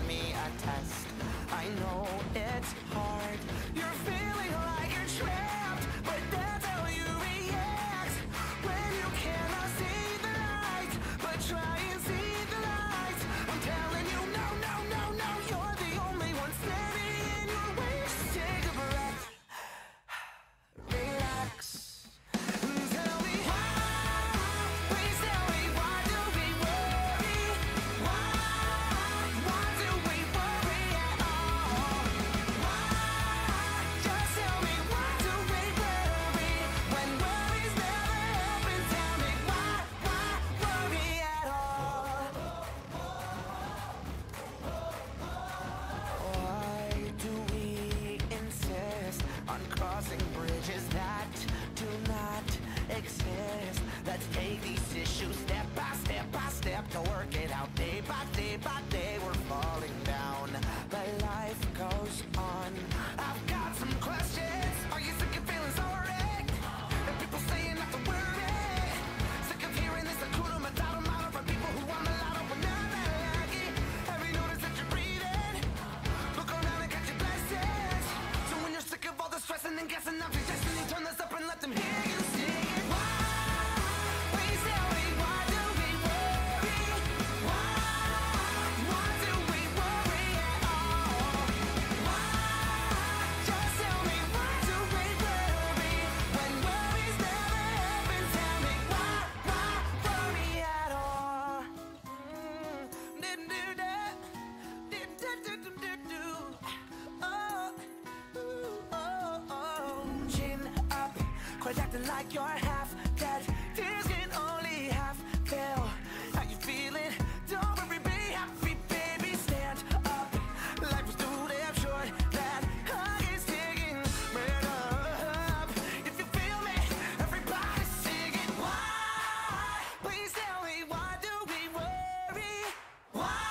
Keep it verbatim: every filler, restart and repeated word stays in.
me a test. I know it's hard. You're feeling like you're trapped, but that's how you react when you cannot see the light. But try and see the light. I'm telling you, no, no, no, no. You're the only one standing in your way. Just take a breath. Relax. Tell me why. Please tell me why do we worry? Why? Why do we worry at all? Why? Just tell me why do we worry when worries never happen? Tell me why? Why worry at all? Why do we insist on crossing bridges that do not exist? Let's take these issues step by step by step to work it out. Day by day by day we're falling down, but life goes on. I've got some questions. Are you sick of feeling sorry? And people saying not to worry. Sick of hearing this Hakuna Matata motto from people who want a lot of banana lucky. Have you noticed that you're breathing? Look around and catch your blessings. So when you're sick of all the stressing and guessing, I'm suggesting you turn this up and let them hear you sing it. Why? Please tell me why do we worry? Why? Why do we worry at all? Why? Just tell me why do we worry when worries never happen? Tell me why? Why worry at all? Mm, do-do-da, do-do-do-do-do. Oh, ooh, oh, oh. Chin up, quit acting like you're half dead. Tears can only half fill. How you feeling? Don't worry, be happy, baby. Stand up. Life was too damn short. That hug is taking right up. If you feel me, everybody sing it. Why? Please tell me why do we worry? Why?